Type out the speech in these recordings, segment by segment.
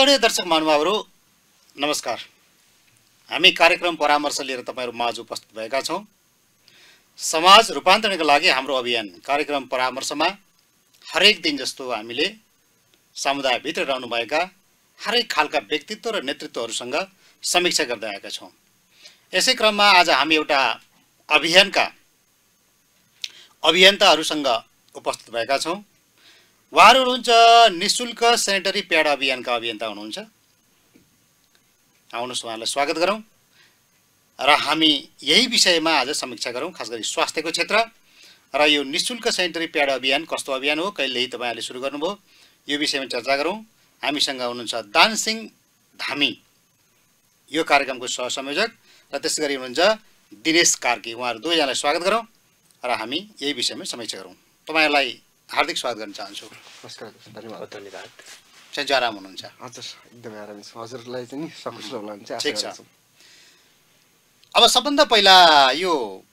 आदरणीय दर्शक महानुभावहरू नमस्कार। हामी कार्यक्रम परामर्श लिएर तपाईहरु माझ उपस्थित भएका छौं। समाज रूपान्तरणका लागि हाम्रो अभियान कार्यक्रम परामर्शमा हरेक दिन जस्तो हामीले समुदाय भित्र रहनुभएका हरेक खालका व्यक्तित्व र नेतृत्वहरुसँग समीक्षा गर्दै आएका छौं। यसै क्रममा आज हामी एउटा अभियानका अभियन्ताहरुसँग उपस्थित भएका छौं। उहाँहरु हुनुहुन्छ निशुल्क सेनिटरी प्याड अभियानका अभियन्ता हुनुहुन्छ। आउनुहोस् उहाँलाई स्वागत गरौं र हामी यही विषयमा आज समीक्षा गरौं, खास गरी स्वास्थ्यको क्षेत्र र यो निशुल्क सेनिटरी प्याड अभियान कस्तो अभियान हो, कहिलेदेखि तपाईहरुले सुरु गर्नुभयो, यो विषयमा चर्चा गरौं। हामीसँग हुनुहुन्छ दानसिंह धामी, यो कार्यक्रमको सहसंयोजक, र त्यसैगरी हुनुहुन्छ दिनेश कार्की। उहाँहरु दुवैजनालाई स्वागत गरौं र हामी यही विषयमा समीक्षा गरौं। तपाईहरुलाई हार्दिक स्वागत गर्न चाहन्छु। नमस्कार, धन्यवाद। धन्यवाद। चाहिँ आराम हुनुहुन्छ? हजुर, एकदमै आराम छु। हजुरलाई चाहिँ नि सकुशल होला भने चाहिँ ठीक आशा छ। गर्छु। अब सबभन्दा पहिला यो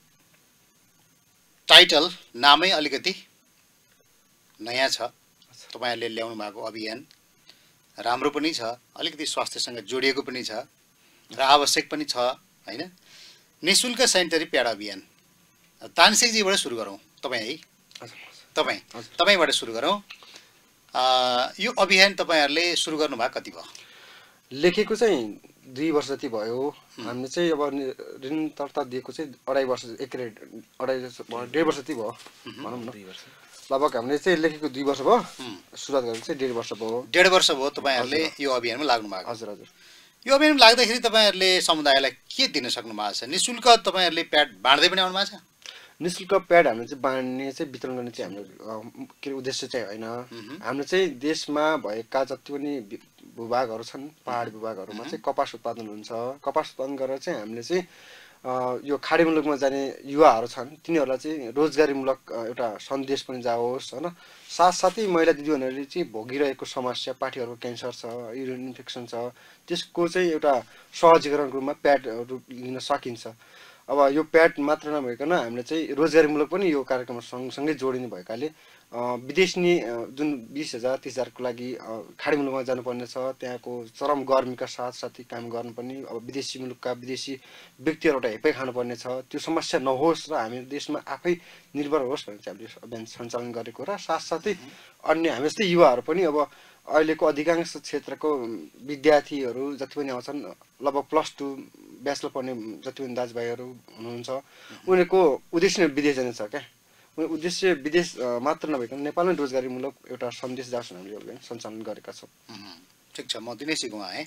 टाइटल नामै अलिकति नयाँ छ, तपाईहरुले ल्याउनु भएको अभियान राम्रो पनि छ, अलिकति स्वास्थ्यसँग जोडिएको पनि छ र आवश्यक पनि छ, हैन? निशुल्क सेनिटरी प्याड अभियान। तानसिंहजीबाट सुरु गरौँ। तपाईँ है, तपाईबाट सुरु गरौँ। यो अभियान तपाईहरुले सुरु गर्नु भएको कति भयो? लेखेको चाहिँ 2 वर्ष जति भयो। हामीले चाहिँ अब निरन्तरता दिएको चाहिँ 2.5 वर्ष, 1.5 वर्ष जति भयो भनौँ न। लगभग हामीले चाहिँ लेखेको 2 वर्ष भयो, सुरुवात गरेको चाहिँ 1.5 वर्ष भयो। 1.5 वर्ष भयो तपाईहरुले यो अभियानमा लाग्नु भएको? हजुर हजुर। यो अभियानमा लाग्दाखेरि तपाईहरुले समुदायलाई के दिन सक्नु भएको छ? निशुल्क तपाईहरुले प्याड बाँड्दै पनि आउनु भएको छ? निशुल्क प्याड हामीले चाहिँ बाँड्ने चाहिँ वितरण गर्ने चाहिँ हाम्रो के उद्देश्य चाहिँ होइन। हामीले चाहिँ देशमा भएका जति पनि भूभागहरू छन्, पहाडी भूभागहरूमा चाहिँ कपास उत्पादन हुन्छ। कपास उत्पादन गरेर चाहिँ हामीले चाहिँ यो खाडी मुलुकमा जाने युवाहरू छन्, तिनीहरूलाई चाहिँ रोजगारीमूलक एउटा सन्देश पनि जाओस्, होइन? साथसाथै महिला दिदीबहिनीहरूले चाहिँ भोगिरहेको समस्या, पाठीहरूको क्यान्सर छ, युरिन इन्फेक्सन छ, त्यसको चाहिँ एउटा सहजीकरणको रूपमा प्याडहरू लिन सकिन्छ। अब यो प्याड मात्र नभइकन हामीले चाहिँ रोजगारीमूलक पनि यो कार्यक्रम सँगसँगै जोडिने भएकाले विदेशी जुन 20,000 30,000 को लागि खाडी मुलुकमा जानुपर्ने छ, त्यहाँको चरम गर्मीका साथसाथै काम गर्नुपर्ने, अब विदेशी मुलुकका विदेशी व्यक्तिहरूबाट हेपाइ खानुपर्ने छ, त्यो समस्या नहोस् र हामी देशमा आफै निर्भर होस् भनेर चाहिँ हामीले अभियान सञ्चालन गरेको र साथसाथै अन्य हामी जस्तै युवाहरू पनि अब अहिलेको अधिकांश क्षेत्रको विद्यार्थीहरू जति पनि आउँछन्, लगभग +2 ब्याचलर पढ्ने जति पनि दाजुभाइहरू हुनुहुन्छ, उनीहरूको उद्देश्य विदेश जाने छ क्या। उद्देश्य विदेश मात्र नभइकन नेपालमै रोजगारीमूलक एउटा सन्देश जाओस् हामीले अभियान सञ्चालन गरेका छौँ। ठिक छ, म दिनेशजीको आएँ।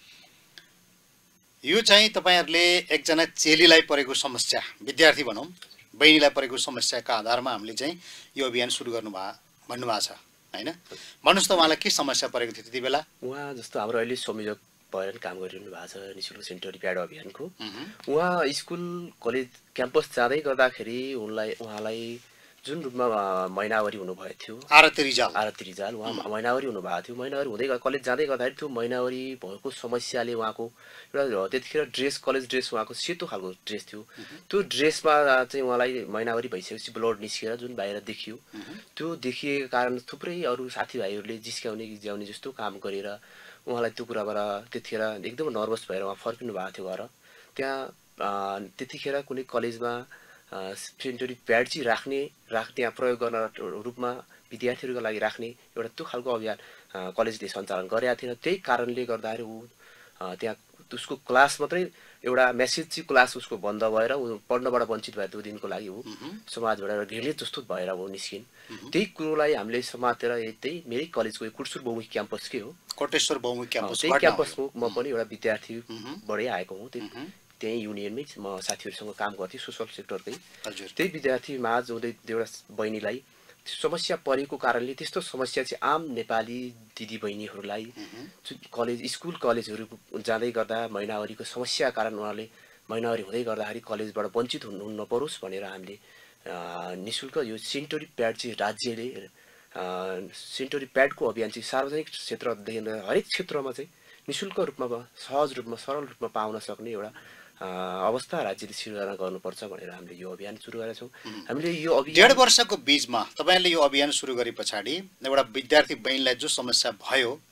यो चाहिँ तपाईहरुले एकजना चेलीलाई परेको समस्या, विद्यार्थी भनौँ, बहिनीलाई परेको समस्याका आधारमा हामीले चाहिँ यो अभियान सुरु गर्नु भन्नुभएको छ, हैन? भन्नुस् त उहाँलाई के समस्या परेको थियो त्यति बेला? उहाँ जस्तो हाम्रो अहिले संयोजक भएर काम गरिरहनु भएको छ निशुल्क सेनिटरी प्याड अभियानको। उहाँ स्कुल कलेज क्याम्पस जाँदै गर्दाखेरि उहाँलाई जुन रूपमा महिनावरी हुनुभएको थियो, आरती रिजाल उहाँ महिनावरी हुनुभएको थियो। महिनावरी हुँदै कलेज जाँदै गर्दाखेरि त्यो महिनावरी भएको समस्याले उहाँको एउटा त्यतिखेर ड्रेस, कलेज ड्रेस उहाँको सेतो खालको ड्रेस थियो, त्यो ड्रेसमा चाहिँ उहाँलाई महिनावरी भइसकेपछि ब्लड निस्किएर जुन बाहिर देखियो, त्यो देखिएको कारण थुप्रै अरू साथीभाइहरूले जिस्क्याउने गिज्याउने जस्तो काम गरेर उहाँलाई त्यो कुराबाट त्यतिखेर एकदम नर्भस भएर उहाँ फर्किनु भएको थियो घर। त्यहाँ त्यतिखेर कुनै कलेजमा सेनिटरी प्याड चाहिँ त्यहाँ प्रयोग गर्न रूपमा विद्यार्थीहरूको लागि राख्ने एउटा त्यो खालको अभियान कलेजले सञ्चालन गरेका थिएन। त्यही कारणले गर्दाखेरि ऊ त्यहाँ उसको क्लास मात्रै एउटा मेसेज चाहिँ क्लास उसको बन्द भएर ऊ पढ्नबाट वञ्चित भयो। त्यो दिनको लागि ऊ समाजबाट घिर्लित जस्तो भएर ऊ निस्किन्। त्यही कुरोलाई हामीले समातेर त्यही मेरै कलेजको कुर्सुर बहुमुखी क्याम्पसकै हो, कोटेश्वर बहुमुखी क्याम्पस, त्यही क्याम्पसको म पनि एउटा विद्यार्थीबाटै आएको हुँ। त्यही युनियनमै म साथीहरूसँग काम गर्थेँ, सोसल सेक्टरकै। त्यही विद्यार्थी माझ हुँदै एउटा बहिनीलाई समस्या परेको कारणले त्यस्तो समस्या चाहिँ आम नेपाली दिदीबहिनीहरूलाई स्कुल कलेजहरू जाँदै गर्दा महिनावरीको समस्या कारण उहाँले महिनावरी हुँदै गर्दाखेरि कलेजबाट वञ्चित हुनु नपरोस् भनेर हामीले निशुल्क यो सेनिटरी प्याड चाहिँ राज्यले सेनिटरी प्याडको अभियान चाहिँ सार्वजनिक क्षेत्रदेखि हरेक क्षेत्रमा चाहिँ निशुल्क रूपमा सहज रूपमा सरल रूपमा पाउन सक्ने एउटा अवस्था राज्यले सिर्जना गर्नुपर्छ भनेर हामीले यो अभियान सुरु गरेका छौँ। हामीले यो अभियान 1.5 वर्षको बीचमा तपाईले यो अभियान सुरु गरे पछाडी एउटा विद्यार्थी बहिनीलाई जो समस्या भयो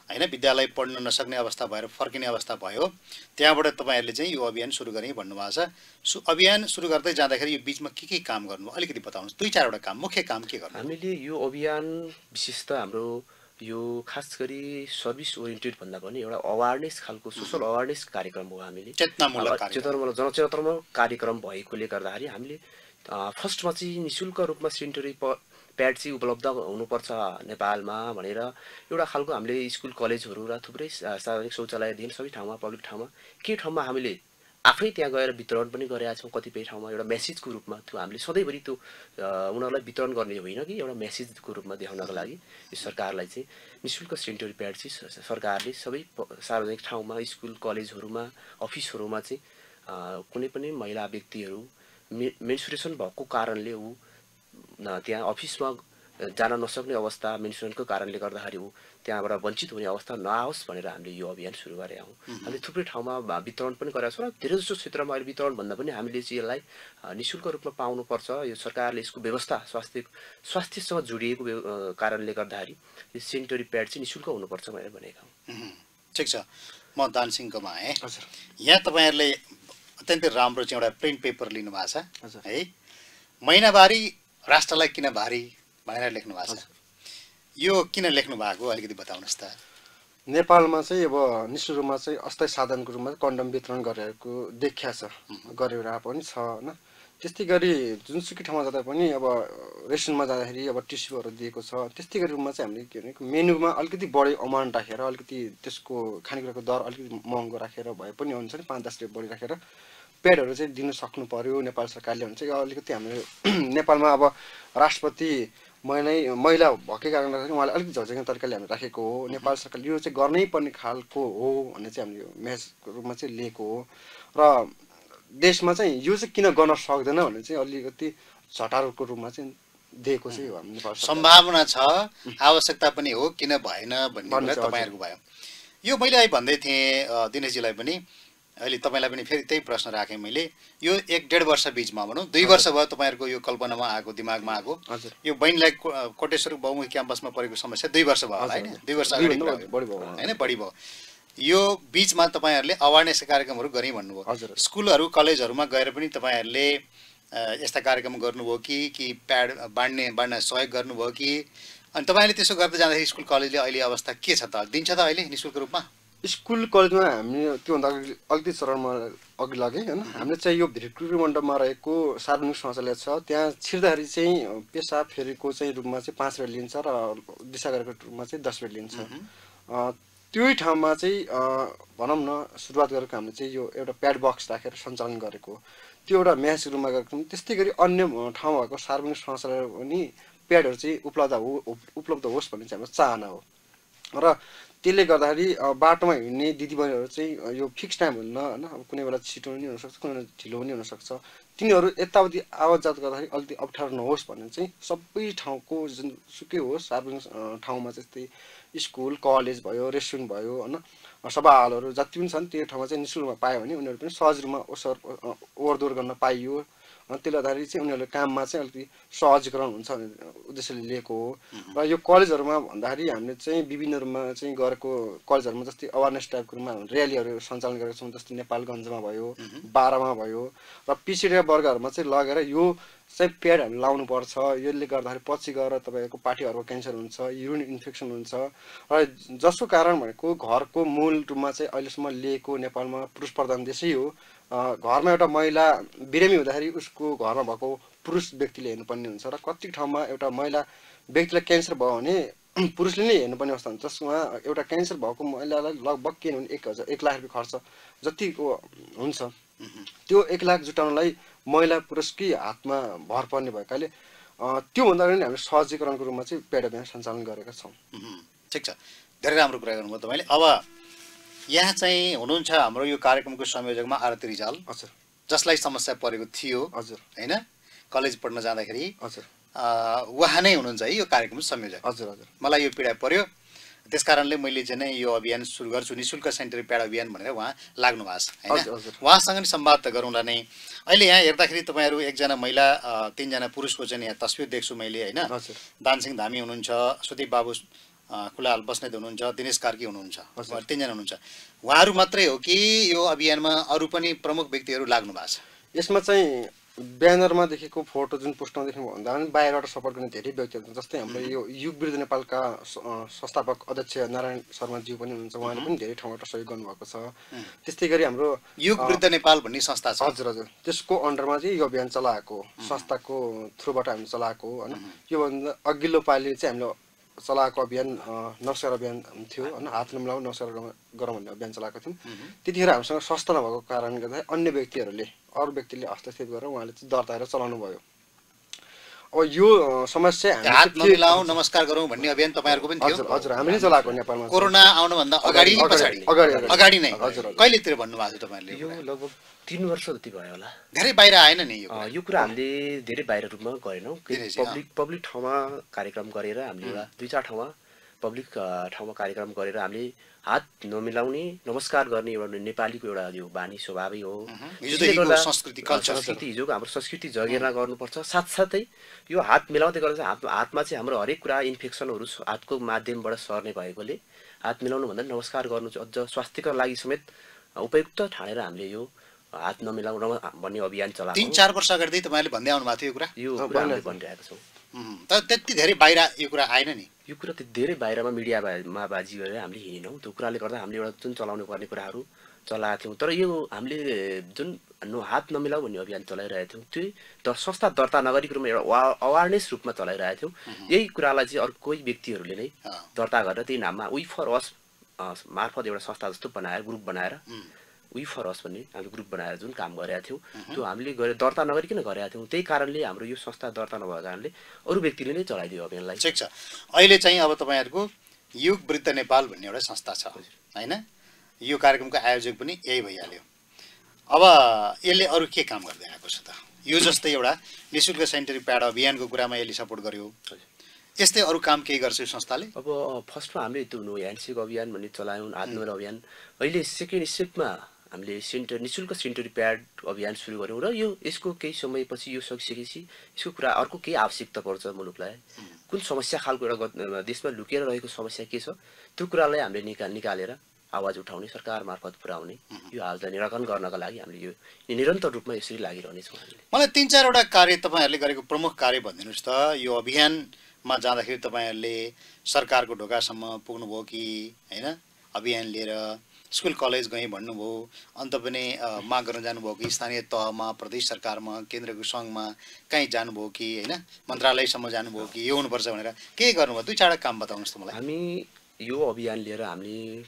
होइन विद्यालय पढ्न नसक्ने अवस्था भएर फर्किने अवस्था भयो त्यहाँबाट तपाईँहरूले चाहिँ यो अभियान सुरु गर्ने भन्नुभएको छ अभियान सुरु गर्दै जाँदाखेरि यो बिचमा के काम गर्नुभयो अलिकति बताउनुहोस् 2-4 वटा काम मुख्य काम के गर्नु हामीले यो अभियान विशेष त हाम्रो यो खास गरी सर्भिस ओरिएन्टेड भन्दा पनि एउटा अवेरनेस खालको सोसल अवेरनेस कार्यक्रम हो हामीले चेतनामूलक जनचेतनामूलक कार्यक्रम भएकोले गर्दाखेरि हामीले फर्स्टमा चाहिँ निशुल्क रूपमा सेनिटरी प्याड चाहिँ उपलब्ध हुनुपर्छ नेपालमा भनेर एउटा खालको हामीले स्कुल कलेजहरू र थुप्रै सार्वजनिक शौचालयदेखि सबै ठाउँमा पब्लिक ठाउँमा के ठाउँमा हामीले आफै त्यहाँ गएर वितरण पनि गरेका छौँ कतिपय ठाउँमा एउटा मेसेजको रूपमा त्यो हामीले सधैँभरि त्यो उनीहरूलाई वितरण गर्ने होइन कि एउटा मेसेजको रूपमा देखाउनको लागि यो सरकारलाई चाहिँ निशुल्क सेनिटरी प्याड चाहिँ सरकारले सबै सार्वजनिक ठाउँमा स्कुल कलेजहरूमा अफिसहरूमा चाहिँ कुनै पनि महिला व्यक्तिहरू मेन्सुरेसन भएको कारणले ऊ त्यहाँ अफिसमा जान नसक्ने अवस्था मेन्सुरेसनको कारणले गर्दाखेरि ऊ त्यहाँबाट वञ्चित हुने अवस्था नआओस् भनेर हामीले यो अभियान सुरु गरेका हौँ हामीले थुप्रै ठाउँमा वितरण पनि गरेका छौँ र धेरै जस्तो क्षेत्रमा अहिले वितरण भन्दा पनि हामीले चाहिँ यसलाई निशुल्क रूपमा पाउनुपर्छ यो सरकारले यसको व्यवस्था स्वास्थ्यसँग जोडिएको कारणले गर्दाखेरि यो सेनिटरी प्याड चाहिँ निशुल्क हुनुपर्छ भनेर भनेका हौँ ठिक छ म दानसिंहकोमा आएँ यहाँ तपाईँहरूले अत्यन्तै राम्रो चाहिँ एउटा प्रिन्ट पेपर लिनुभएको छ है महिनावारी राष्ट्रलाई किन भारी भनेर लेख्नु भएको छ यो किन लेख्नु भएको अलिकति बताउनुहोस् त नेपालमा चाहिँ अब निश्चित रूपमा चाहिँ अस्थायी साधनको रूपमा कन्डम वितरण गरेको देखिया छ गरेर पनि छ होइन त्यस्तै गरी जुनसुकै ठाउँमा जाँदा पनि अब रेस्टुरेन्टमा जाँदाखेरि अब टिस्युहरू दिएको छ त्यस्तै गरी रूपमा चाहिँ हामीले के भनेको मेनुमा अलिकति बढी अमाउन्ट राखेर अलिकति त्यसको खानेकुराको दर अलिकति महँगो राखेर भए पनि हुन्छ नि 5-10 रुपियाँ बढी राखेर प्याडहरू चाहिँ दिन सक्नु पर्यो नेपाल सरकारले भने चाहिँ अलिकति हामीले नेपालमा अब राष्ट्रपति महिला भएकै कारणले गर्दाखेरि उहाँले अलिकति झर्झिने तरिकाले हामीले राखेको हो नेपाल सरकारले यो चाहिँ गर्नै पर्ने खालको हो भन्ने चाहिँ हामीले म्यासेजको रूपमा चाहिँ लिएको हो र देशमा चाहिँ यो चाहिँ किन गर्न सक्दैन भन्ने चाहिँ अलिकति झटारोको रूपमा चाहिँ दिएको चाहिँ हो नेपाल सम्भावना छ आवश्यकता पनि हो किन भएन भन्ने तपाईँहरूको भयो यो मैले अहिले भन्दै थिएँ दिनेशजीलाई पनि अहिले तपाईँलाई पनि फेरि त्यही प्रश्न राखेँ मैले यो 1-1.5 वर्ष बिचमा भनौँ 2 वर्ष भयो तपाईँहरूको यो कल्पनामा आएको दिमागमा आएको यो बहिनीलाई कोटेश्वर बहुमुखी क्याम्पसमा परेको समस्या 2 वर्ष भयो होला होइन 2 वर्ष अगाडि होइन बढी भयो यो बिचमा तपाईँहरूले अवेरनेस कार्यक्रमहरू गरि भन्नुभयो स्कुलहरू कलेजहरूमा गएर पनि तपाईँहरूले यस्ता कार्यक्रम गर्नुभयो कि प्याड बाँड्न सहयोग गर्नुभयो कि अनि तपाईँले त्यसो गर्दै जाँदाखेरि स्कुल कलेजले अहिले अवस्था के छ त दिन्छ त अहिले निःशुल्क रूपमा स्कुल कलेजमा हामी त्योभन्दा अलिकति चरणमा अघि लगेँ होइन हामीले चाहिँ यो भिक्टोरी मण्डपमा रहेको सार्वजनिक शौचालय छ त्यहाँ छिर्दाखेरि चाहिँ पेसाब फेरेको चाहिँ रूपमा चाहिँ 5 रुपियाँ लिन्छ र दिशा गरेको रूपमा चाहिँ 10 रुपियाँ लिन्छ त्यही ठाउँमा चाहिँ भनौँ न सुरुवात गरेको हामीले चाहिँ यो एउटा प्याड बक्स राखेर सञ्चालन गरेको त्यो एउटा म्यासेज रूपमा गरेको त्यस्तै गरी अन्य ठाउँ भएको सार्वजनिक शौचालय पनि प्याडहरू चाहिँ उपलब्ध होस् भन्ने चाहिँ हाम्रो चाहना हो र त्यसले गर्दाखेरि बाटोमा हिँड्ने दिदीबहिनीहरू चाहिँ यो फिक्स टाइम हुन्न होइन अब कुनै बेला छिटो पनि हुनसक्छ कुनै बेला ढिलो पनि हुनसक्छ तिनीहरू यताउति आवाज जात गर्दाखेरि अलिकति अप्ठ्यारो नहोस् भन्ने चाहिँ सबै ठाउँको जुनसुकै होस् सार्वजनिक ठाउँमा जस्तै स्कुल कलेज भयो रेस्टुरेन्ट भयो होइन सभा हलहरू जति पनि छन् त्यो ठाउँमा चाहिँ निःशुल्कमा पायो भने उनीहरू पनि सहज रूपमा ओहोरदोहोर गर्न पाइयो त्यसले गर्दाखेरि चाहिँ उनीहरूले काममा चाहिँ अलिकति सहजीकरण हुन्छ भन्ने उद्देश्यले लिएको हो र यो कलेजहरूमा भन्दाखेरि हामीले चाहिँ विभिन्न रूपमा चाहिँ गरेको कलेजहरूमा जस्तै अवेरनेस टाइपको रूपमा र्यालीहरू सञ्चालन गरेका छौँ जस्तै नेपालगञ्जमा भयो बाह्रमा भयो र पिछडिया वर्गहरूमा चाहिँ लगेर यो चाहिँ प्याड हामीले लाउनुपर्छ यसले गर्दाखेरि पछि गएर तपाईँको पार्टीहरूको क्यान्सर हुन्छ युरिन इन्फेक्सन हुन्छ र जसको कारण भनेको घरको मूल रूपमा चाहिँ अहिलेसम्म लिएको नेपालमा पुरुष प्रधान देशै हो घरमा एउटा महिला बिरामी हुँदाखेरि उसको घरमा भएको पुरुष व्यक्तिले हेर्नुपर्ने हुन्छ र कति ठाउँमा एउटा महिला व्यक्तिलाई क्यान्सर भयो भने पुरुषले नै हेर्नुपर्ने अवस्था हुन्छ जसमा एउटा क्यान्सर भएको महिलालाई लगभग के भने 1 लाख रुपियाँ खर्च जतिको हुन्छ त्यो 1 लाख जुटाउनलाई महिला पुरुषकै हातमा भर पर्ने भएकाले त्योभन्दा पनि हामीले सहजीकरणको रूपमा चाहिँ प्याड अभियान सञ्चालन गरेका छौँ ठिक छ धेरै राम्रो कुरा गर्नुभयो तपाईँले अब यहाँ चाहिँ हुनुहुन्छ हाम्रो यो कार्यक्रमको संयोजकमा आरती रिजाल हजुर जसलाई समस्या परेको थियो हजुर हैन कलेज पढ्न जाँदाखेरि हजुर उहाँ नै हुनुहुन्छ है यो कार्यक्रमको संयोजक हजुर हजुर मलाई यो पीडा पर्यो त्यसकारणले मैले चाहिँ यो अभियान सुरु गर्छु निःशुल्क सेनिटरी प्याड अभियान भनेर उहाँ लाग्नु भएको छ हैन उहाँसँग नि संवाद त गरौँला नै अहिले यहाँ हेर्दाखेरि तपाईँहरू 1 जना महिला 3 जना पुरुषको चाहिँ यहाँ तस्बिर देख्छु मैले हैन दानसिंह धामी हुनुहुन्छ सुदीप बाबु कुलाल बस्नेत हुनुहुन्छ, दिनेश कार्की हुनुहुन्छ, उहाँहरू 3 जना हुनुहुन्छ। उहाँहरू मात्रै हो कि यो अभियानमा अरू पनि प्रमुख व्यक्तिहरू लाग्नु भएको छ? यसमा चाहिँ ब्यानरमा देखेको फोटो जुन पोस्टमा देख्नु भन्दा पनि बाहिरबाट सपोर्ट गर्ने धेरै व्यक्तिहरू छन्। जस्तै हाम्रो यो युग विरुद्ध नेपालका संस्थापक अध्यक्ष नारायण शर्माज्यू पनि हुनुहुन्छ, उहाँले पनि धेरै ठाउँबाट सहयोग गर्नुभएको छ। त्यस्तै गरी हाम्रो युग विरुद्ध नेपाल भन्ने संस्था छ। हजुर हजुर, त्यसको अन्डरमा चाहिँ यो अभियान चलाएको, संस्थाको थ्रुबाट हामी चलाएको होइन। योभन्दा अघिल्लो पालि चाहिँ हामीले चलाएको अभियान नमस्कार अभियान थियो होइन, हात नमिलाऊ नमस्कार गरौँ भन्ने अभियान चलाएको थियौँ। त्यतिखेर हामीसँग संस्था नभएको कारणले गर्दा अन्य व्यक्तिहरूले अरू व्यक्तिले हस्तक्षेप गरेर उहाँले चाहिँ दर्ता गरेर चलाउनु भयो। अब यो समस्या हात नमिलाऊ नमस्कार गरौँ भन्ने अभियान तपाईँहरूको पनि थियो? हजुर हजुर, हामीले चलाएको नेपालमा कोरोना आउनुभन्दा अगाडि पछाडि? अगाडि नै। कहिलेतिर भन्नुभएको थियो तपाईँहरूले? यो लगभग 3 वर्ष जति भयो होला। धेरै बाहिर आएन नि यो कुरा हामीले धेरै बाहिर रूपमा गरेनौँ। पब्लिक ठाउँमा कार्यक्रम गरेर हामीले एउटा 2-4 ठाउँमा पब्लिक ठाउँमा कार्यक्रम गरेर हामीले हात नमिलाउने नमस्कार गर्ने एउटा नेपालीको एउटा यो बानी स्वभावै हो। संस्कृति हिजोको हाम्रो संस्कृति जगेर्ना गर्नुपर्छ। साथसाथै यो हात मिलाउँदै गर्दा हातमा चाहिँ हाम्रो हरेक कुरा इन्फेक्सनहरू हातको माध्यमबाट सर्ने भएकोले हात मिलाउनु भन्दा नमस्कार गर्नु चाहिँ अझ स्वास्थ्यका लागि समेत उपयुक्त ठानेर हामीले यो हात नमिलाउ भन्ने अभियान चलाएको। 3-4 वर्ष अगाडि तपाईँहरूले भन्दै आउनु भएको थियो यो कुरा हामीले भनिरहेका छौँ। तर त्यति धेरै बाहिर यो कुरा आएन नि? यो कुरा त्यति धेरै बाहिरमा मिडियामा बाजी गरेर हामीले हिँडेनौँ। त्यो कुराले गर्दा हामीले एउटा जुन चलाउनु पर्ने कुराहरू चलाएको थियौँ। तर यो हामीले जुन हात नमिलाऊ भन्ने अभियान चलाइरहेको थियौँ त्यो संस्था दर्ता नगरिकन एउटा अवेरनेस रूपमा चलाइरहेको थियौँ। यही कुरालाई चाहिँ अरू कोही व्यक्तिहरूले नै दर्ता गरेर त्यही नाममा वी फर अस मार्फत एउटा संस्था जस्तो बनाएर ग्रुप बनाएर वी फर अस भन्ने हामीले ग्रुप बनाएर जुन काम गरेका थियौँ त्यो हामीले दर्ता नगरिकन गरेका थियौँ। त्यही कारणले हाम्रो यो संस्था दर्ता नभएको कारणले अरू व्यक्तिले नै चलाइदियो अभियानलाई। ठिक छ। अहिले चाहिँ अब तपाईँहरूको युग वृद्ध नेपाल भन्ने एउटा संस्था छ होइन? यो कार्यक्रमको आयोजक पनि यही भइहाल्यो। अब यसले अरू के काम गर्दै आएको छ त? यो जस्तै एउटा निःशुल्क सेनिटरी प्याड अभियानको कुरामा यसले सपोर्ट गर्यो, यस्तै अरू काम केही गर्छ यो संस्थाले? अब फर्स्टमा हामीले त्यो नो ह्यान्डसेक अभियान भन्ने चलायौँ, हात नमिलाऊ अभियान। अहिले सेकेन्ड स्टेपमा हामीले निःशुल्क सेनिटरी प्याड अभियान सुरु गऱ्यौँ र यसको केही समयपछि यो सकिसकेपछि यसको कुरा अर्को केही आवश्यकता पर्छ मुलुकलाई, कुन समस्या खालको एउटा देशमा लुकेर रहेको समस्या के छ त्यो कुरालाई हामीले निकालेर आवाज उठाउने, सरकार मार्फत पुर्याउने, यो आवाजलाई निराकरण गर्नका लागि हामीले यो निरन्तर रूपमा यसरी लागिरहनेछौँ हामीले। मलाई 3-4वटा कार्य तपाईँहरूले गरेको प्रमुख कार्य भनिदिनुहोस् त। यो अभियानमा जाँदाखेरि तपाईँहरूले सरकारको ढोकासम्म पुग्नुभयो कि होइन? अभियान लिएर स्कुल कलेज गएँ भन्नुभयो, अन्त पनि माग गर्न जानुभयो कि स्थानीय तहमा, प्रदेश सरकारमा, केन्द्रको सङ्घमा कहीँ जानुभयो कि होइन? मन्त्रालयसम्म जानुभयो कि यो हुनुपर्छ भनेर के गर्नुभयो? 2-4वटा काम बताउनुहोस् त मलाई। हामी यो अभियान लिएर हामीले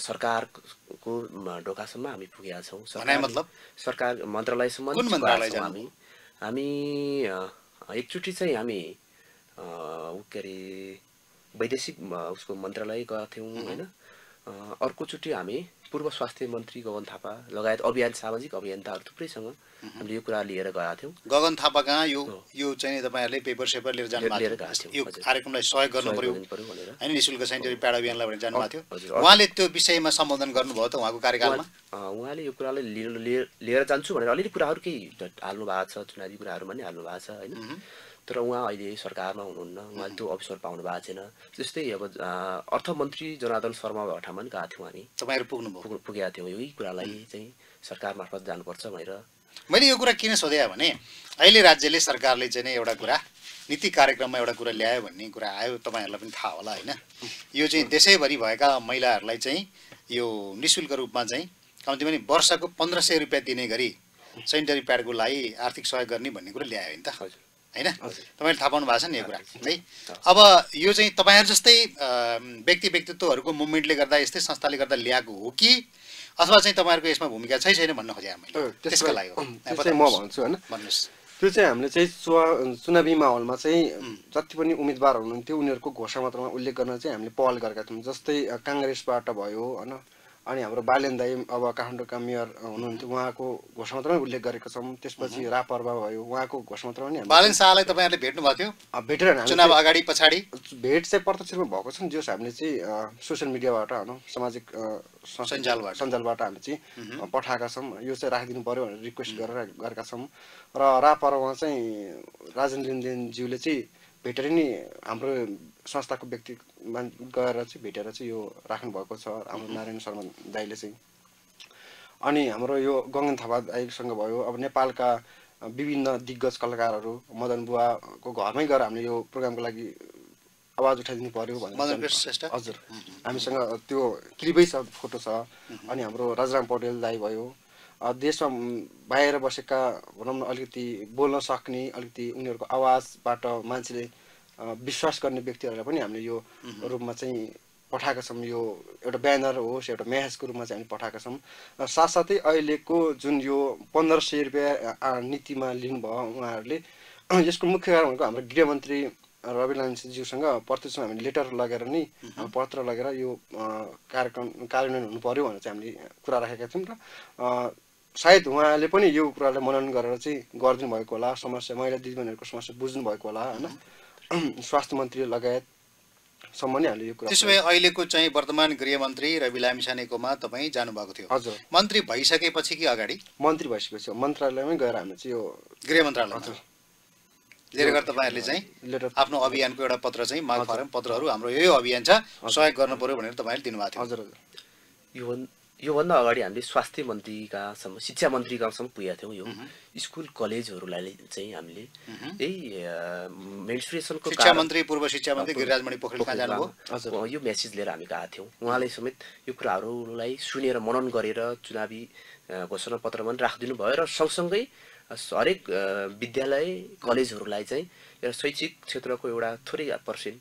सरकारको ढोकासम्म हामी पुगेका छौँ। मतलब सरकार मन्त्रालयसम्म कुन मन्त्रालय जानु? हामी एकचोटि चाहिँ हामी के अरे वैदेशिक उसको मन्त्रालय गएका थियौँ होइन? अर्कोचोटि हामी पूर्व स्वास्थ्य मन्त्री गगन थापा लगायत सामाजिक अभियन्ताहरू थुप्रैसँग हामीले यो कुरा लिएर गएका थियौँ। गगन थापा कहाँ यो चाहिँ तपाईँहरूले पेपर सेपर लिएर जानुभएको थियो? यो कार्यक्रमलाई सहयोग गर्नु पर्यो होइन? निःशुल्क सेनिटरी प्याड अभियानलाई भनेर जानुभएको थियो। उहाँले त्यो विषयमा सम्बोधन गर्नुभयो त उहाँको कार्यकालमा? उहाँले यो कुरालाई लिएर जान्छु भनेर अलिअलि कुराहरू केही हाल्नु भएको छ, चुनावी कुराहरूमा नि हाल्नु भएको छ होइन? तर उहाँ अहिले सरकारमा हुनुहुन्न, उहाँले त्यो अवसर पाउनु भएको छैन। जस्तै अब अर्थमन्त्री जनार्दन शर्मा भएको ठाउँमा पनि गएको थियौँ हामी। तपाईँहरू पुगेका थियौँ। यही कुरालाई चाहिँ सरकार मार्फत जानुपर्छ भनेर। मैले यो कुरा किन सोधेँ भने अहिले राज्यले सरकारले चाहिँ नै एउटा कुरा नीति कार्यक्रममा एउटा कुरा ल्यायो भन्ने कुरा आयो, तपाईँहरूलाई पनि थाहा होला होइन? यो चाहिँ देशैभरि भएका महिलाहरूलाई चाहिँ यो निःशुल्क रूपमा चाहिँ कम्ती पनि वर्षको 1500 रुपियाँ दिने गरी सेनिटरी प्याडको लागि आर्थिक सहयोग गर्ने भन्ने कुरा ल्यायो नि त होइन? तपाईँले थाहा पाउनु भएको छ नि यो कुरा है? अब यो चाहिँ तपाईँहरू जस्तै व्यक्तित्वहरूको मुभमेन्टले गर्दा, यस्तै संस्थाले गर्दा ल्याएको हो कि अथवा चाहिँ तपाईँहरूको यसमा भूमिका छैन भन्न खोजेँ मैले? त्यसको लागि म भन्छु होइन? भन्नुहोस्। त्यो चाहिँ हामीले चाहिँ चुनावी माहौलमा चाहिँ जति पनि उम्मेदवार हुनुहुन्थ्यो उनीहरूको घोषणा पत्रमा उल्लेख गर्न चाहिँ हामीले पहल गरेका थियौँ। जस्तै काङ्ग्रेसबाट भयो होइन, अनि हाम्रो बालेन दाई अब काठमाडौँका मेयर हुनुहुन्थ्यो, उहाँको घोषणापत्रमा उल्लेख गरेका छौँ। त्यसपछि रापर्वा भयो, उहाँको घोषणापत्रमा नि बालेन शाहलाई तपाईँहरूले भेट्नु भएको थियो? भेटेर चुनाव अगाडि पछाडि भेट चाहिँ प्रत्यक्ष रूपमा भएको छ नि, जस हामीले चाहिँ सोसियल मिडियाबाट होइन, सामाजिक सञ्जालबाट हामी चाहिँ पठाएका छौँ। यो चाहिँ राखिदिनु पर्यो भनेर रिक्वेस्ट गरेर गरेका छौँ। र रापर्वा चाहिँ राजेन्द्र लिमदेनज्यूले चाहिँ भेटेर नि हाम्रो संस्थाको व्यक्ति गएर चाहिँ भेटेर चाहिँ यो राख्नुभएको छ हाम्रो नारायण शर्मा दाइले चाहिँ। अनि हाम्रो यो गगन थापा दाइसँग भयो, अब नेपालका विभिन्न दिग्गज कलाकारहरू मदन बुवाको घरमै गएर हामीले यो प्रोग्रामको लागि आवाज उठाइदिनु पर्यो भनेर। हजुर, हामीसँग त्यो क्लिपै छ, फोटो छ। अनि हाम्रो राजाराम पौडेल दाइ भयो, देशमा बाहिर बसेका भनौँ न अलिकति बोल्न सक्ने, अलिकति उनीहरूको आवाजबाट मान्छेले विश्वास गर्ने व्यक्तिहरूलाई पनि हामीले यो रूपमा चाहिँ पठाएका छौँ। यो एउटा ब्यानर होस्, एउटा म्यासेजको रूपमा चाहिँ हामीले पठाएका छौँ। साथसाथै अहिलेको जुन यो 1500 रुपियाँ नीतिमा लिनुभयो उहाँहरूले, यसको मुख्य कारण भनेको हाम्रो गृहमन्त्री रवि लामिछानेज्यूसँग प्रत्यक्ष हामीले लेटर लगेर नै पत्र लगेर यो कार्यक्रम कार्यान्वयन हुनु पर्यो भनेर चाहिँ हामीले कुरा राखेका थियौँ। र सायद उहाँले पनि यो कुरालाई मनन गरेर चाहिँ गरिदिनु भएको होला। समस्या महिला दिदीबहिनीहरूको समस्या बुझ्नु भएको होला होइन। स्वास्थ्य मन्त्री लगायत सम्म नै हामीले यो कुरा। त्यसो भए अहिलेको चाहिँ वर्तमान गृहमन्त्री रवि लामिछानेकोमा तपाईँ जानुभएको थियो? हजुर। मन्त्री भइसकेपछि कि अगाडि? मन्त्री भइसकेपछि मन्त्रालयमै गएर हामीले चाहिँ यो गृह मन्त्रालयमा लिएर गएर तपाईँहरूले चाहिँ आफ्नो अभियानको एउटा पत्र चाहिँ माग फारम पत्रहरू हाम्रो यो अभियान छ सहयोग गर्नु पर्यो भनेर तपाईँहरूले दिनुभएको थियो? हजुर हजुर। योभन्दा अगाडि हामीले स्वास्थ्य मन्त्रीकासम्म, शिक्षा मन्त्रीकासम्म पुगेका थियौँ। यो स्कुल कलेजहरूलाई चाहिँ हामीले यही मेन्स्ट्रुएसनको शिक्षा मन्त्री, पूर्व शिक्षा मन्त्री गिरिराजमणि पोखरेल कहाँ जानुभयो? यो मेसेज लिएर हामी गएका थियौँ। उहाँले समेत यो कुराहरूलाई सुनेर मनन गरेर चुनावी घोषणा पत्रमा पनि राखिदिनु भयो। र सँगसँगै हरेक विद्यालय कलेजहरूलाई चाहिँ एउटा शैक्षिक क्षेत्रको एउटा थोरै पर्सेन्ट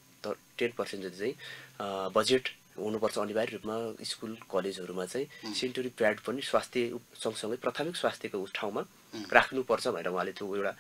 10% जति चाहिँ बजेट हुनुपर्छ अनिवार्य रूपमा स्कुल कलेजहरूमा चाहिँ सेनिटरी प्याड पनि स्वास्थ्य सँगसँगै प्राथमिक स्वास्थ्यको ठाउँमा राख्नुपर्छ भनेर उहाँले त्यो एउटा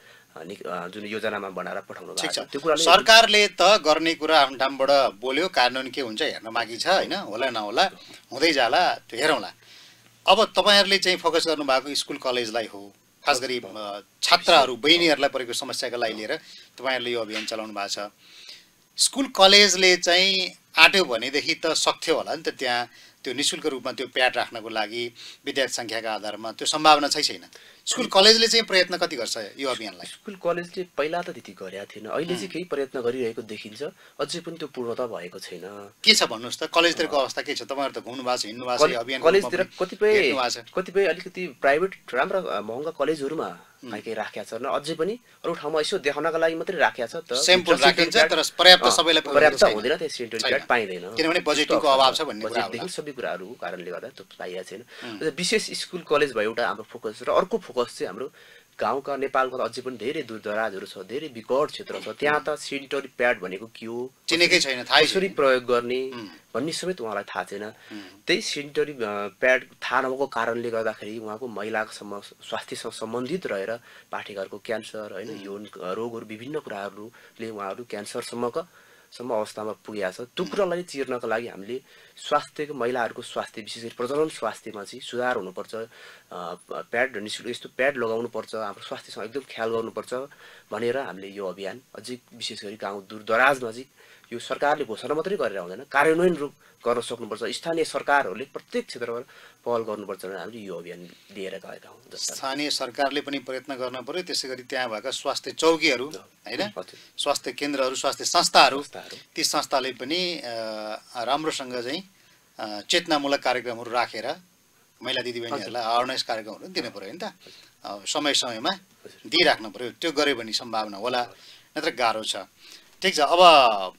जुन योजनामा बनाएर पठाउनु भएको छ। त्यो कुरा सरकारले त गर्ने कुरा आफ्नो ठाउँबाट बोल्यो, कार्यान्वयन के हुन्छ हेर्न बाँकी छ होइन। होला नहोला हुँदै जाला, त्यो हेरौँला। अब तपाईँहरूले चाहिँ फोकस गर्नुभएको स्कुल कलेजलाई हो, खास गरी छात्राहरू बहिनीहरूलाई परेको समस्याका लागि लिएर तपाईँहरूले यो अभियान चलाउनु भएको छ। स्कुल कलेजले चाहिँ आँट्यो भनेदेखि त सक्थ्यो होला नि त त्यहाँ त्यो निःशुल्क रूपमा त्यो प्याड राख्नको लागि विद्यार्थी सङ्ख्याका आधारमा? त्यो सम्भावना छैन। स्कुल कलेजले चाहिँ प्रयत्न कति गर्छ यो अभियानलाई? स्कुल कलेजले पहिला त त्यति गरेका थिएन, अहिले चाहिँ केही प्रयत्न गरिरहेको देखिन्छ। अझै पनि त्यो पूर्णता भएको छैन। के छ भन्नुहोस् त, कलेजतिरको अवस्था के छ? तपाईँहरू त घुम्नु भएको छ, हिँड्नु भएको छ अभियान कलेजतिर। कतिपय अलिकति प्राइभेट राम्रा महँगा कलेजहरूमा केही राखेको छ, अझै पनि अरू ठाउँमा यसो देखाउनका लागि मात्रै राखेको छ। त सेम्पल राखिन्छ तर पर्याप्त सबैलाई पर्याप्त हुँदैन, त्यो सेनिटरी प्याड पाइँदैन किनभने बजेटको अभाव छ भन्ने कुरा बजेटदेखि सबै कुराहरूको कारणले गर्दा त्यो पाइएको छैन। विशेष स्कुल कलेज भयो एउटा हाम्रो फोकस। र अर्को फोकस चाहिँ हाम्रो गाउँका नेपालको त अझै पनि धेरै दूरदराजहरू छ, धेरै विकट क्षेत्र छ, त्यहाँ त सेनिटरी प्याड भनेको के हो चिनेकै छैन, कसरी प्रयोग गर्ने भन्ने समेत उहाँलाई थाहा छैन। त्यही सेनिटरी प्याड थाहा नभएको कारणले गर्दाखेरि उहाँको महिलाको स्वास्थ्यसँग सम्बन्धित रहेर पाठेघरको क्यान्सर होइन, यौन रोगहरू विभिन्न कुराहरूले उहाँहरू क्यान्सरसम्म अवस्थामा पुगेको छ। त्यो कुरालाई चिर्नका लागि हामीले स्वास्थ्यको महिलाहरूको स्वास्थ्य विशेष गरी प्रजनन स्वास्थ्यमा चाहिँ सुधार हुनुपर्छ, प्याड निःशुल्क यस्तो प्याड लगाउनुपर्छ, हाम्रो स्वास्थ्यसँग एकदम ख्याल गर्नुपर्छ भनेर हामीले यो अभियान अझै विशेष गरी गाउँ दूरदराजमा चाहिँ यो सरकारले घोषणा मात्रै गरेर हुँदैन, कार्यान्वयन रूप गर्न सक्नुपर्छ। स्थानीय सरकारहरूले प्रत्येक क्षेत्रमा पहल गर्नुपर्छ भनेर हामीले यो अभियान लिएर गएका हौँ। स्थानीय सरकारले पनि प्रयत्न गर्न पर्यो, त्यसै गरी त्यहाँ भएका स्वास्थ्य चौकीहरू होइन, स्वास्थ्य केन्द्रहरू, स्वास्थ्य संस्थाहरू, ती संस्थाले पनि राम्रोसँग चाहिँ चेतनामूलक कार्यक्रमहरू राखेर महिला दिदीबहिनीहरूलाई अवेरनेस कार्यक्रमहरू दिनु पर्यो होइन त, समय समयमा दिइराख्नु पर्यो। त्यो गऱ्यो भने सम्भावना होला, नत्र गाह्रो छ। ठिक छ। अब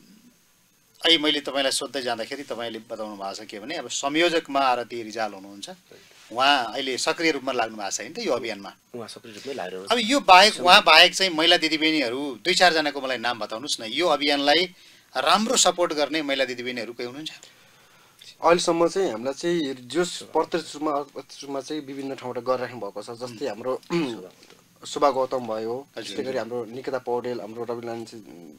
अहिले मैले तपाईँलाई सोध्दै जाँदाखेरि तपाईँले बताउनु भएको छ के भने अब संयोजकमा आरती रिजाल हुनुहुन्छ, उहाँ अहिले सक्रिय रूपमा लाग्नु भएको छ नि त यो अभियानमा? उहाँ सक्रिय रूपमै लागेर। अब यो बाहेक उहाँ बाहेक चाहिँ महिला दिदीबहिनीहरू 2-4 जनाको मलाई नाम बताउनुहोस् न, यो अभियानलाई राम्रो सपोर्ट गर्ने महिला दिदीबहिनीहरू कोही हुनुहुन्छ? अहिलेसम्म चाहिँ हामीलाई चाहिँ जस प्रत्यक्ष रूपमा चाहिँ विभिन्न ठाउँबाट गरिराख्नु भएको छ। जस्तै हाम्रो शोभा गौतम भयो, त्यस्तै गरी हाम्रो निकिता पौडेल, हाम्रो रवि लामिछाने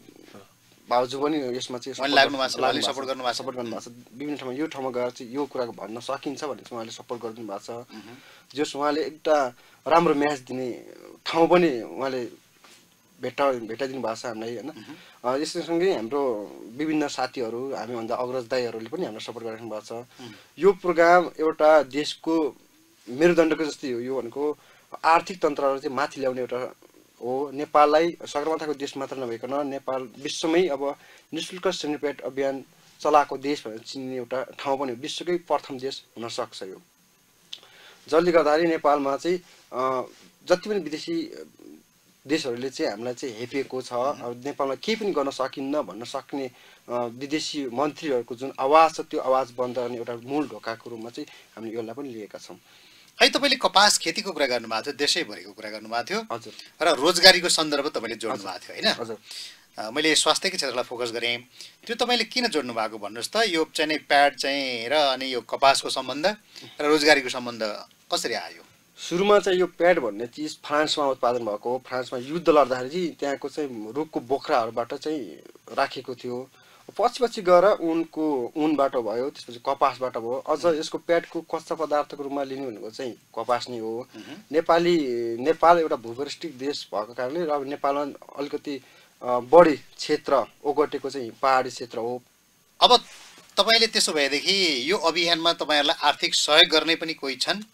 भाउजू पनि यसमा चाहिँ सपोर्ट गर्नुभएको छ। विभिन्न ठाउँमा यो ठाउँमा गएर चाहिँ यो कुरा भन्न सकिन्छ भनेर चाहिँ उहाँले सपोर्ट गरिदिनु भएको छ। जस उहाँले एउटा राम्रो म्याच दिने ठाउँ पनि उहाँले भेटाइदिनु भएको छ हामीलाई होइन। यससँगै हाम्रो विभिन्न साथीहरू, हामीभन्दा अग्रज दाइहरूले पनि हामीलाई सपोर्ट गरिराख्नु भएको छ। यो प्रोग्राम एउटा देशको मेरुदण्डको जस्तै हो। यो भनेको आर्थिक तन्त्रलाई चाहिँ माथि ल्याउने एउटा हो। नेपाललाई सगरमाथाको देश मात्र नभइकन नेपाल विश्वमै अब निःशुल्क सेनिटरी प्याड अभियान चलाएको देश भनेर चिन्ने एउटा ठाउँ पनि हो, विश्वकै प्रथम देश हुन सक्छ यो। जसले गर्दाखेरि नेपालमा चाहिँ जति पनि विदेशी देशहरूले चाहिँ हामीलाई चाहिँ हेपेको छ, अब नेपालमा केही पनि गर्न सकिन्न भन्न सक्ने विदेशी मन्त्रीहरूको जुन आवाज छ त्यो आवाज बन्द गर्ने एउटा मूल ढोकाको रूपमा चाहिँ हामीले यसलाई पनि लिएका छौँ। है तपाईँले कपास खेतीको कुरा गर्नुभएको थियो, देशैभरिको कुरा गर्नुभएको थियो, हजुर, र रोजगारीको सन्दर्भ तपाईँले जोड्नु भएको थियो होइन? हजुर। मैले स्वास्थ्यकै क्षेत्रलाई फोकस गरेँ, त्यो तपाईँले किन जोड्नु भएको भन्नुहोस् त? यो चाहिँ नि प्याड चाहिँ र अनि यो कपासको सम्बन्ध र रोजगारीको सम्बन्ध कसरी आयो? सुरुमा चाहिँ यो प्याड भन्ने चिज फ्रान्समा उत्पादन भएको हो। फ्रान्समा युद्ध लड्दाखेरि त्यहाँको चाहिँ रुखको बोक्राहरूबाट चाहिँ राखेको थियो। पछि गएर ऊनबाट भयो, त्यसपछि कपासबाट भयो। अझ यसको प्याडको कच्चा पदार्थको रूपमा लिनु भनेको चाहिँ कपास नै हो। नेपाल एउटा भूपृष्ठिक देश भएको कारणले र नेपालमा अलिकति बढी क्षेत्र ओगटेको चाहिँ पहाडी क्षेत्र हो। अब तपाईँले त्यसो भएदेखि यो अभियानमा तपाईँहरूलाई आर्थिक सहयोग गर्ने पनि कोही छन्?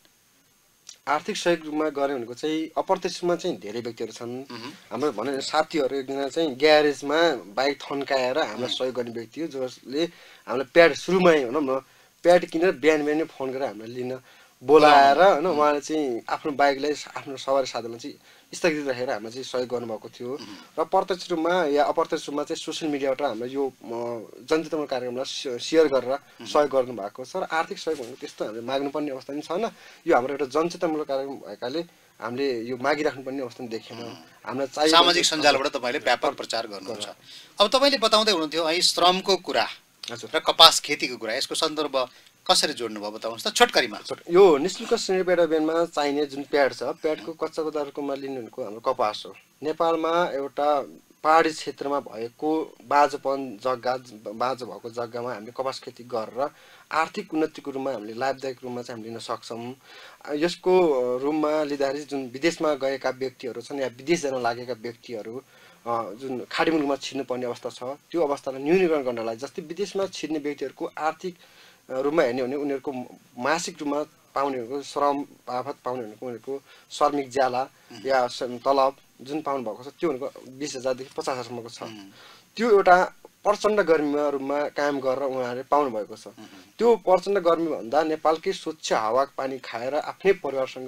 आर्थिक सहयोग रूपमा गऱ्यो भनेको चाहिँ अप्रत्यक्ष रूपमा चाहिँ धेरै व्यक्तिहरू छन्। हाम्रो भनौँ न साथीहरू एकजना चाहिँ ग्यारेजमा बाइक थन्काएर हामीलाई सहयोग गर्ने व्यक्ति हो, जसले हामीलाई प्याड सुरुमै भनौँ न प्याड किनेर बिहान नै फोन गरेर हामीलाई लिन बोलाएर होइन उहाँले चाहिँ आफ्नो बाइकलाई आफ्नो सवारी साधनमा चाहिँ स्थगित राखेर हामीलाई चाहिँ सहयोग गर्नुभएको थियो। र प्रत्यक्ष रूपमा या अप्रत्यक्ष रूपमा चाहिँ सोसियल मिडियाबाट हामीलाई यो जनचेतनामूलक कार्यक्रमलाई सेयर गरेर सहयोग गर्नुभएको छ। र आर्थिक सहयोग भनेको त्यस्तो हामीले माग्नुपर्ने अवस्था पनि छैन। यो हाम्रो एउटा जनचेतनामूलक कार्यक्रम भएकाले हामीले यो मागिराख्नुपर्ने अवस्था पनि देखेन। हामीलाई चाहियो सामाजिक सञ्जालबाट तपाईँले व्यापक प्रचार गर्नुहुन्छ। अब तपाईँले बताउँदै हुनुहुन्थ्यो है श्रमको कुरा र कपास खेतीको कुरा, यसको सन्दर्भ कसरी जोड्नुभयो बताउनुहोस् त छोटकरीमा। यो निःशुल्क सेनिटरी प्याड अभियानमा चाहिने जुन प्याड छ, प्याडको कच्चा पदार्थकोमा लिनु भनेको हाम्रो कपास हो। नेपालमा एउटा पहाडी क्षेत्रमा भएको बाँझोपन जग्गा बाँझो भएको जग्गामा हामीले कपास खेती गरेर आर्थिक उन्नतिको रूपमा हामीले लाभदायक रूपमा चाहिँ हामीले लिन सक्छौँ। यसको रूपमा लिँदाखेरि जुन विदेशमा गएका व्यक्तिहरू छन् या विदेश जान लागेका व्यक्तिहरू जुन खाडी मुलुकमा छिर्नुपर्ने अवस्था छ, त्यो अवस्थालाई न्यूनीकरण गर्नलाई, जस्तै विदेशमा छिर्ने व्यक्तिहरूको आर्थिक रूपमा हेर्ने भने उनीहरूको मासिक रूपमा पाउने भनेको श्रम बापत पाउने भनेको उनीहरूको श्रमिक ज्याला या तलब जुन पाउनु भएको छ त्यो भनेको 20,000 देखि 50,000सम्मको छ। त्यो एउटा प्रचण्ड गर्मीमा रूपमा काम गरेर उहाँहरूले पाउनु भएको छ। त्यो प्रचण्ड गर्मीभन्दा नेपालकै स्वच्छ हावा पानी खाएर आफ्नै परिवारसँग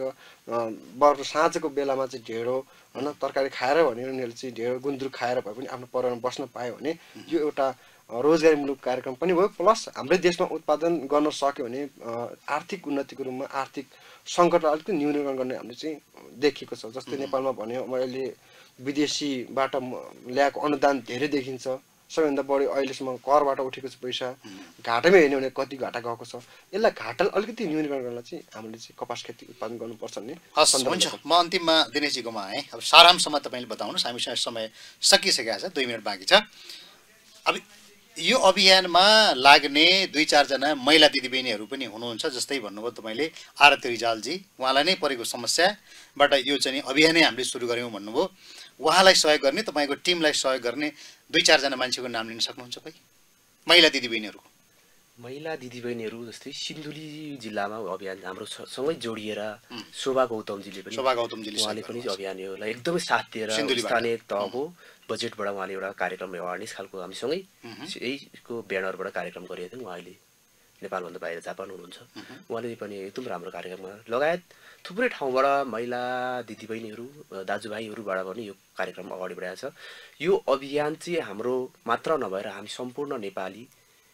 साँझको बेलामा चाहिँ ढेँडो होइन तरकारी खाएर भने उनीहरूले चाहिँ ढेँडो गुन्द्रुक खाएर भए पनि आफ्नो परिवारमा बस्न पायो भने यो एउटा रोजगारीमूलक कार्यक्रम पनि भयो। प्लस हाम्रै देशमा उत्पादन गर्न सक्यो भने आर्थिक उन्नतिको रूपमा आर्थिक सङ्कटलाई अलिकति न्यूनीकरण गर्ने हामीले चाहिँ देखेको छ। जस्तै नेपालमा भन्यो अहिले विदेशीबाट ल्याएको अनुदान धेरै देखिन्छ। सबैभन्दा बढी अहिलेसम्म करबाट उठेको छ पैसा, घाटामै हेर्ने भने कति घाटा गएको छ। यसलाई घाटा अलिकति न्यूनीकरण गर्नलाई चाहिँ हामीले चाहिँ कपास खेती उत्पादन गर्नुपर्छ भन्ने। हस्, हुन्छ। म अन्तिममा दिनेशजीकोमा आएँ। अब सारांशमा तपाईँले बताउनुहोस्, हामीसँग समय सकिसकेको छ, 2 मिनट बाँकी छ। अब यो अभियानमा लाग्ने 2-4 जना महिला दिदीबहिनीहरू पनि हुनुहुन्छ, जस्तै भन्नुभयो तपाईँले आरती रिजालजी, उहाँलाई नै परेको समस्याबाट यो चाहिँ अभियानै हामीले सुरु गऱ्यौँ भन्नुभयो। उहाँलाई सहयोग गर्ने, तपाईँको टिमलाई सहयोग गर्ने 2-4 जना मान्छेको नाम लिन सक्नुहुन्छ कोही महिला दिदीबहिनीहरूको? महिला दिदीबहिनीहरू जस्तै सिन्धुली जिल्लामा अभियान हाम्रो सँगै जोडिएर शोभा गौतमजीले उहाँले पनि अभियान योलाई एकदमै साथ दिएर स्थानीय तहको बजेटबाट उहाँले एउटा कार्यक्रम अवेरनेस खालको हामीसँगै यहीको ब्यानरबाट कार्यक्रम गरेका थियौँ। उहाँ अहिले नेपालभन्दा बाहिर जापान हुनुहुन्छ। उहाँले पनि एकदम राम्रो कार्यक्रममा लगायत थुप्रै ठाउँबाट महिला दिदीबहिनीहरू दाजुभाइहरूबाट पनि यो कार्यक्रम अगाडि बढाएको छ। यो अभियान चाहिँ हाम्रो मात्र नभएर हामी सम्पूर्ण नेपाली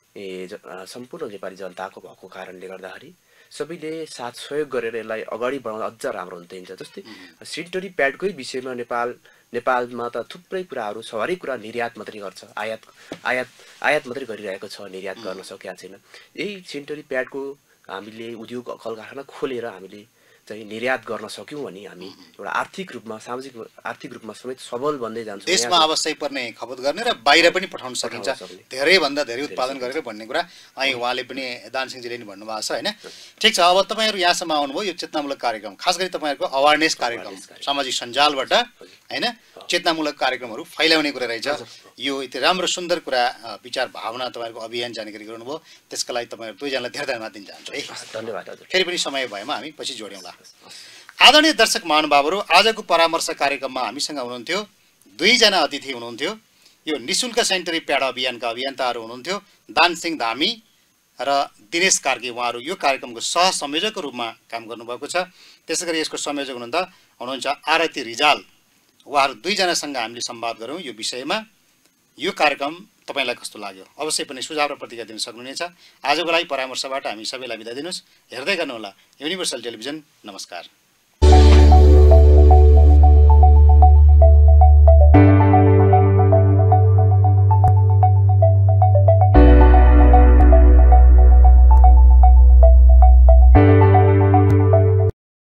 जनताको भएको कारणले गर्दाखेरि सबैले साथ सहयोग गरेर यसलाई अगाडि बढाउन अझ राम्रो हुन्छ। जस्तै सेनिटरी प्याडकै विषयमा नेपालमा त थुप्रै कुराहरू छ, हरेक कुरा निर्यात मात्रै गर्छ, आयात मात्रै गरिरहेको छ, निर्यात गर्न सकेका छैन। यही सेनिटरी प्याडको हामीले उद्योग कल कारखाना खोलेर हामीले चाहिँ निर्यात गर्न सक्यौँ भने हामी एउटा आर्थिक रूपमा सामाजिक आर्थिक रूपमा समेत सबल बन्दै जान्छौँ। देशमा आवश्यक पर्ने खपत गर्ने र बाहिर पनि पठाउन सकिन्छ, धेरैभन्दा धेरै उत्पादन गरेर भन्ने कुरा अहिले उहाँले पनि दानसिंहजीले नि भन्नुभएको छ होइन। ठिक छ, अब तपाईँहरू यहाँसम्म आउनुभयो। यो चेतनामूलक कार्यक्रम, खास गरी तपाईँहरूको अवेरनेस कार्यक्रम सामाजिक सञ्जालबाट होइन चेतनामूलक कार्यक्रमहरू फैलाउने कुरा रहेछ। यो यति राम्रो सुन्दर कुरा विचार भावना तपाईँहरूको अभियान जानकारी गराउनुभयो, त्यसका लागि तपाईँहरू 2जनालाई धेरै धन्यवाद दिन चाहन्छु है। धन्यवाद हजुर। फेरि पनि समय भएमा हामी पछि जोड्यौँला। आदरणीय दर्शक महानुभावहरू, आजको परामर्श कार्यक्रममा हामीसँग हुनुहुन्थ्यो 2 जना अतिथि हुनुहुन्थ्यो। यो निशुल्क सेनिटरी प्याड अभियानका अभियन्ताहरू हुनुहुन्थ्यो दानसिंह धामी र दिनेश कार्की। उहाँहरू यो कार्यक्रमको सहसंयोजकको रूपमा काम गर्नुभएको छ। त्यसैगरी यसको संयोजक हुनुहुन्छ आरती रिजाल। उहाँहरू 2 जनासँग हामीले संवाद गऱ्यौँ यो विषयमा। यो कार्यक्रम तपाईलाई कस्तो लाग्यो? अवश्य पनि सुझाव र प्रतिक्रिया दिन सक्नुहुनेछ। आजको लागि परामर्शबाट हामी सबैलाई बिदा दिनुहोस्। हेर्दै गर्नुहोला युनिभर्सल टेलिभिजन। नमस्कार।